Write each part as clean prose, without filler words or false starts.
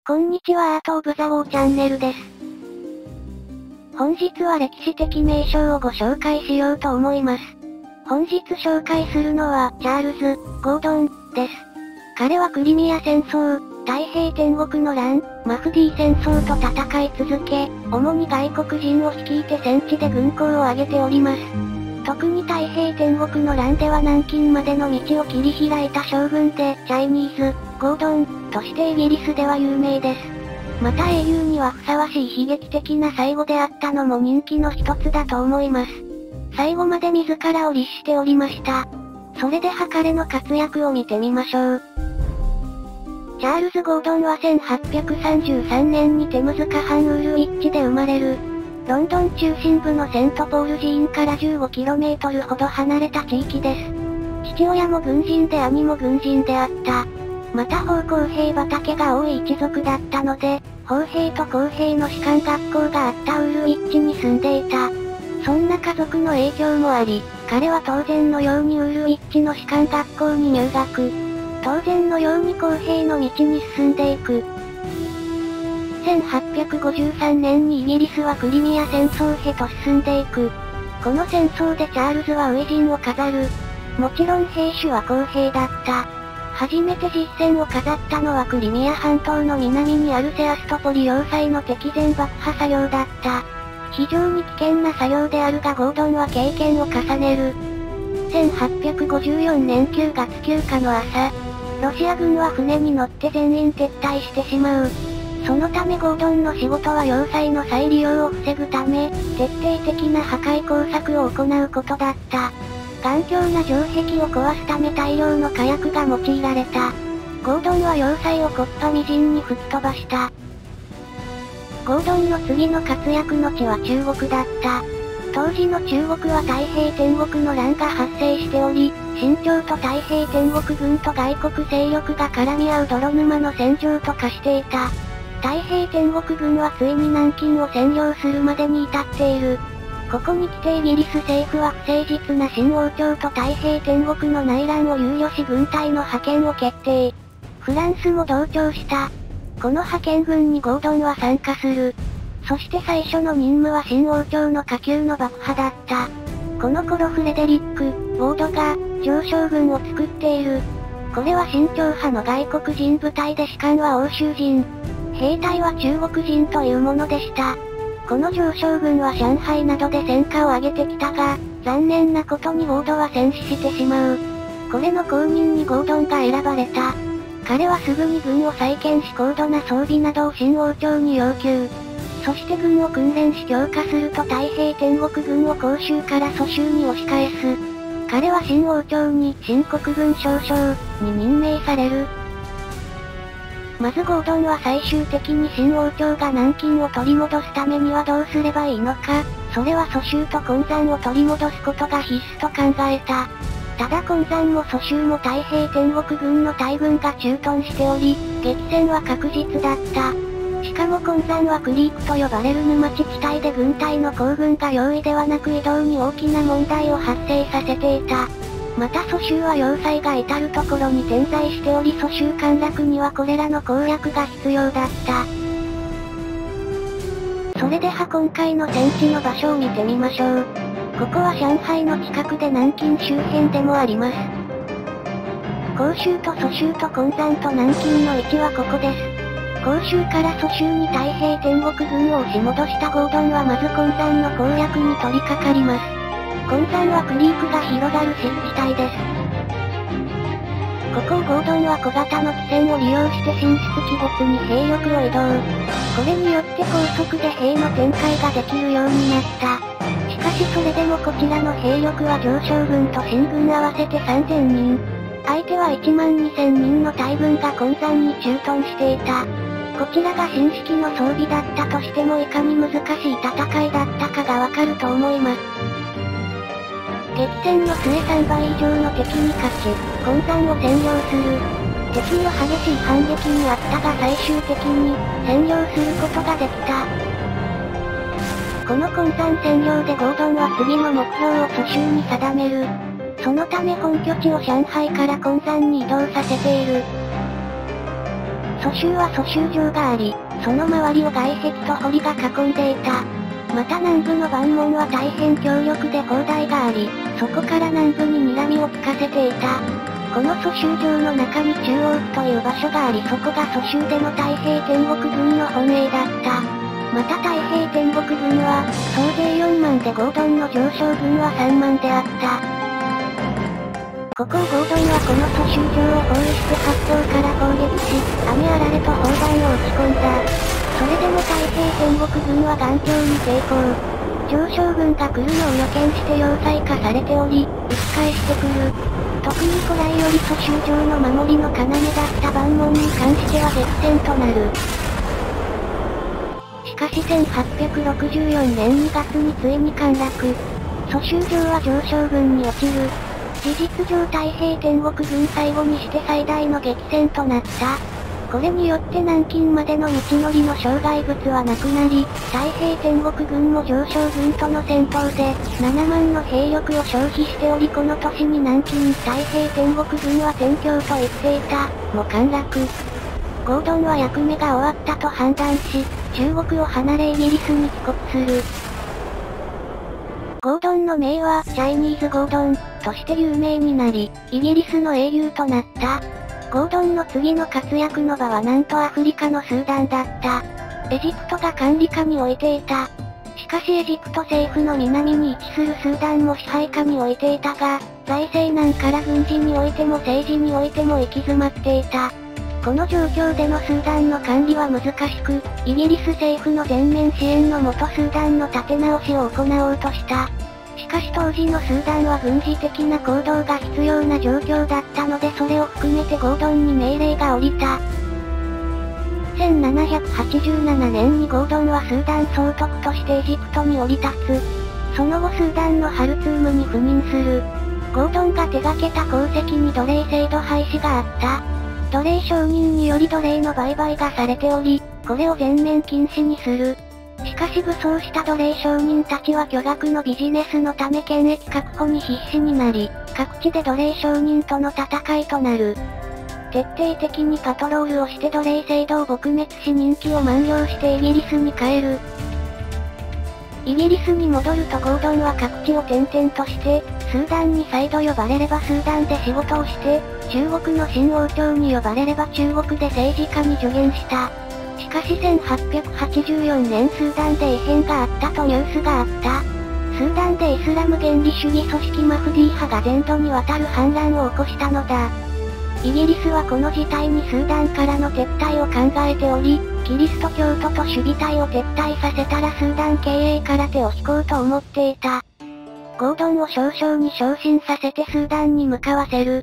こんにちは、アートオブザウォーチャンネルです。本日は歴史的名称をご紹介しようと思います。本日紹介するのは、チャールズ・ゴードンです。彼はクリミア戦争、太平天国の乱、マフディ戦争と戦い続け、主に外国人を率いて戦地で軍功を挙げております。特に太平天国の乱では南京までの道を切り開いた将軍で、チャイニーズ・ゴードンとしてイギリスでは有名です。また英雄にはふさわしい悲劇的な最後であったのも人気の一つだと思います。最後まで自らを律しておりました。それでは彼の活躍を見てみましょう。チャールズ・ゴードンは1833年にテムズ河畔ウールウィッチで生まれる。ロンドン中心部のセントポール寺院から 15km ほど離れた地域です。父親も軍人で兄も軍人であった。また砲工兵畑が多い一族だったので、砲兵と工兵の士官学校があったウールウィッチに住んでいた。そんな家族の影響もあり、彼は当然のようにウールウィッチの士官学校に入学。当然のように工兵の道に進んでいく。1853年にイギリスはクリミア戦争へと進んでいく。この戦争でチャールズは初陣を飾る。もちろん兵種は工兵だった。初めて実戦を飾ったのはクリミア半島の南にあるセアストポリ要塞の敵前爆破作業だった。非常に危険な作業であるがゴードンは経験を重ねる。1854年9月9日の朝、ロシア軍は船に乗って全員撤退してしまう。そのためゴードンの仕事は要塞の再利用を防ぐため、徹底的な破壊工作を行うことだった。頑強な城壁を壊すため大量の火薬が用いられた。ゴードンは要塞を木っ端みじんに吹き飛ばした。ゴードンの次の活躍の地は中国だった。当時の中国は太平天国の乱が発生しており、清朝と太平天国軍と外国勢力が絡み合う泥沼の戦場と化していた。太平天国軍はついに南京を占領するまでに至っている。ここに来てイギリス政府は不誠実な清王朝と太平天国の内乱を憂慮し軍隊の派遣を決定。フランスも同調した。この派遣軍にゴードンは参加する。そして最初の任務は清王朝の下級の爆破だった。この頃フレデリック・ウォードが上将軍を作っている。これは新朝派の外国人部隊で士官は欧州人。兵隊は中国人というものでした。この上将軍は上海などで戦果を上げてきたが、残念なことにウォードは戦死してしまう。これの後任にゴードンが選ばれた。彼はすぐに軍を再建し高度な装備などを清王朝に要求。そして軍を訓練し強化すると太平天国軍を広州から蘇州に押し返す。彼は清王朝に新国軍少将に任命される。まずゴードンは最終的に清王朝が南京を取り戻すためにはどうすればいいのか、それは蘇州と金山を取り戻すことが必須と考えた。ただ金山も蘇州も太平天国軍の大軍が駐屯しており、激戦は確実だった。しかも金山はクリークと呼ばれる沼地地帯で軍隊の行軍が容易ではなく移動に大きな問題を発生させていた。また蘇州は要塞が至るところに点在しており蘇州陥落にはこれらの攻略が必要だった。それでは今回の戦地の場所を見てみましょう。ここは上海の近くで南京周辺でもあります。広州と蘇州と金山と南京の位置はここです。広州から蘇州に太平天国軍を押し戻したゴードンはまず金山の攻略に取り掛かります。金山はクリークが広がる湿地帯です。ここをゴードンは小型の汽船を利用して神出鬼没に兵力を移動。これによって高速で兵の展開ができるようになった。しかしそれでもこちらの兵力は上将軍と新軍合わせて3000人。相手は12000人の大軍が金山に駐屯していた。こちらが新式の装備だったとしてもいかに難しい戦いだったかがわかると思います。激戦の末3倍以上の敵に勝ち、金山を占領する。敵の激しい反撃にあったが最終的に占領することができた。この金山占領でゴードンは次の目標を蘇州に定める。そのため本拠地を上海から金山に移動させている。 蘇州は蘇州城があり、その周りを外壁と堀が囲んでいた。また南部の磐門は大変強力で砲台があり、そこから南部に睨みを利かせていた。この蘇州城の中に中央府という場所があり、そこが蘇州での太平天国軍の本営だった。また太平天国軍は、総勢4万で合同の上将軍は3万であった。ここを合同はこの蘇州城を包囲して八方から攻撃し、雨あられと砲弾を撃ち込んだ。それでも太平天国軍は頑強に抵抗。上将軍が来るのを予見して要塞化されており、打ち返してくる。特に古来より蘇州城の守りの要だった磐門に関しては激戦となる。しかし1864年2月についに陥落。蘇州城は上将軍に落ちる。事実上太平天国軍最後にして最大の激戦となった。これによって南京までの道のりの障害物はなくなり、太平天国軍も上将軍との戦闘で、7万の兵力を消費しておりこの年に南京太平天国軍は天狂と言っていた、も陥落。ゴードンは役目が終わったと判断し、中国を離れイギリスに帰国する。ゴードンの名は、チャイニーズ・ゴードン、として有名になり、イギリスの英雄となった。ゴードンの次の活躍の場はなんとアフリカのスーダンだった。エジプトが管理下に置いていた。しかしエジプト政府の南に位置するスーダンも支配下に置いていたが、財政難から軍事においても政治においても行き詰まっていた。この状況でのスーダンの管理は難しく、イギリス政府の全面支援のもとスーダンの立て直しを行おうとした。しかし当時のスーダンは軍事的な行動が必要な状況だったのでそれを含めてゴードンに命令が下りた。1787年にゴードンはスーダン総督としてエジプトに降り立つ。その後スーダンのハルツームに赴任する。ゴードンが手掛けた功績に奴隷制度廃止があった。奴隷商人により奴隷の売買がされており、これを全面禁止にする。しかし武装した奴隷商人たちは巨額のビジネスのため権益確保に必死になり、各地で奴隷商人との戦いとなる。徹底的にパトロールをして奴隷制度を撲滅し任期を満了してイギリスに帰る。イギリスに戻るとゴードンは各地を転々として、スーダンに再度呼ばれればスーダンで仕事をして、中国の新王朝に呼ばれれば中国で政治家に助言した。しかし1884年スーダンで異変があったとニュースがあった。スーダンでイスラム原理主義組織マフディ派が全土にわたる反乱を起こしたのだ。イギリスはこの事態にスーダンからの撤退を考えており、キリスト教徒と守備隊を撤退させたらスーダン経営から手を引こうと思っていた。ゴードンを少々に昇進させてスーダンに向かわせる。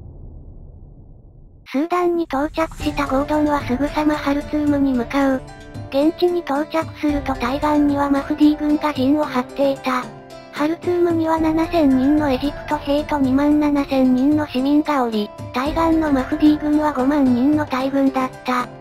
スーダンに到着したゴードンはすぐさまハルツームに向かう。現地に到着すると対岸にはマフディ軍が陣を張っていた。ハルツームには7000人のエジプト兵と2万7000人の市民がおり、対岸のマフディ軍は5万人の大軍だった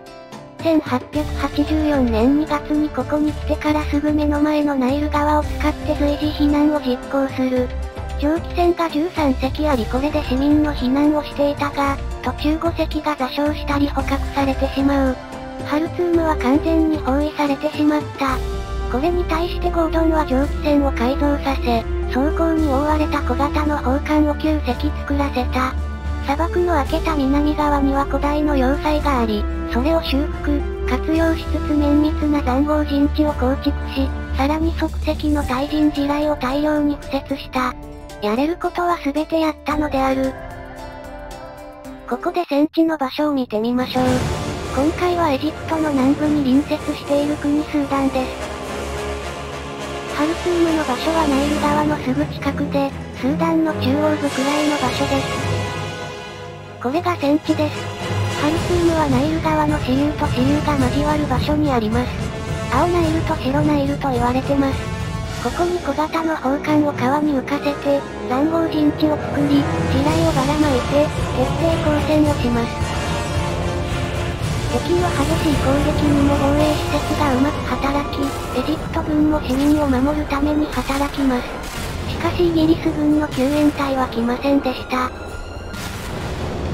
。1884年2月にここに来てからすぐ目の前のナイル川を使って随時避難を実行する。蒸気船が13隻ありこれで市民の避難をしていたが、途中5隻が座礁したり捕獲されてしまう。ハルツームは完全に包囲されてしまった。これに対してゴードンは蒸気船を改造させ、装甲に覆われた小型の砲艦を9隻作らせた。砂漠の開けた南側には古代の要塞があり、それを修復、活用しつつ綿密な塹壕陣地を構築し、さらに即席の対人地雷を大量に敷設した。やれることは全てやったのである。ここで戦地の場所を見てみましょう。今回はエジプトの南部に隣接している国スーダンです。ハルツームの場所はナイル川のすぐ近くで、スーダンの中央部くらいの場所です。これが戦地です。ハルツームはナイル川の支流と支流が交わる場所にあります。青ナイルと白ナイルと言われてます。ここに小型の砲艦を川に浮かせて、塹壕陣地を作り、地雷をばらまいて、徹底抗戦をします。敵の激しい攻撃にも防衛施設がうまく働き、エジプト軍も市民を守るために働きます。しかしイギリス軍の救援隊は来ませんでした。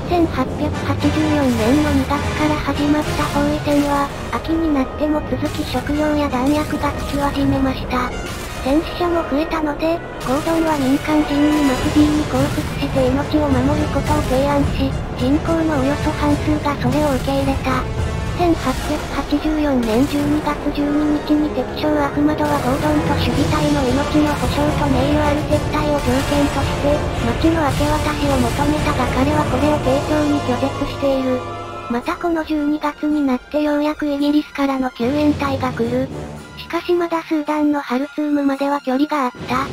1884年の2月から始まった包囲戦は、秋になっても続き食料や弾薬が尽き始めました。戦死者も増えたので、ゴードンは民間人にマクディに降伏して命を守ることを提案し、人口のおよそ半数がそれを受け入れた。1884年12月12日に敵将アフマドはゴードンと守備隊の命の保証と名誉ある撤退を条件として、町の明け渡しを求めたが彼はこれを丁重に拒絶している。またこの12月になってようやくイギリスからの救援隊が来る。しかしまだスーダンのハルツームまでは距離があった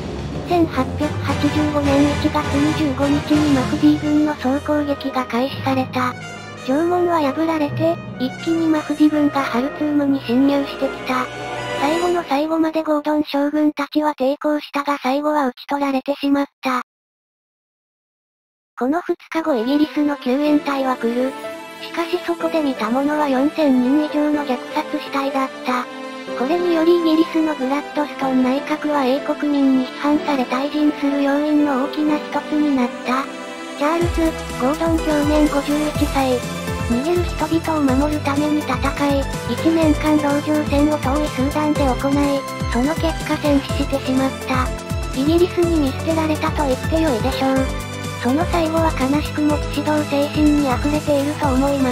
。1885年1月25日にマフディ軍の総攻撃が開始された。城門は破られて、一気にマフディ軍がハルツームに侵入してきた。最後の最後までゴードン将軍たちは抵抗したが最後は撃ち取られてしまった。この2日後イギリスの救援隊は来る。しかしそこで見たものは4000人以上の虐殺死体だった。これによりイギリスのグラッドストン内閣は英国民に批判され退陣する要因の大きな一つになった。チャールズ・ゴードン享年51歳。逃げる人々を守るために戦い、1年間籠城戦を遠いスーダンで行い、その結果戦死してしまった。イギリスに見捨てられたと言ってよいでしょう。その最後は悲しくも騎士道精神に溢れていると思います。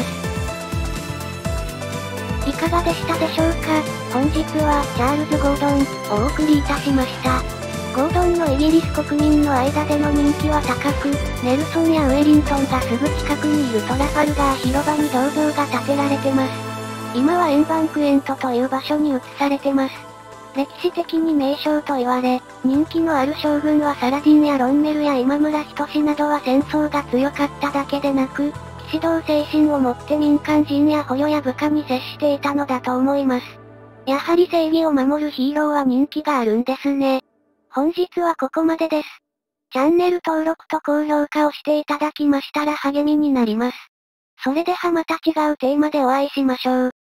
いかがでしたでしょうか。本日は、チャールズ・ゴードン、をお送りいたしました。ゴードンのイギリス国民の間での人気は高く、ネルソンやウェリントンがすぐ近くにいるトラファルガー広場に銅像が建てられてます。今はエンバンクエントという場所に移されてます。歴史的に名将と言われ、人気のある将軍はサラディンやロンメルや今村仁などは戦争が強かっただけでなく、騎士道精神を持って民間人や捕虜や部下に接していたのだと思います。やはり正義を守るヒーローは人気があるんですね。本日はここまでです。チャンネル登録と高評価をしていただきましたら励みになります。それではまた違うテーマでお会いしましょう。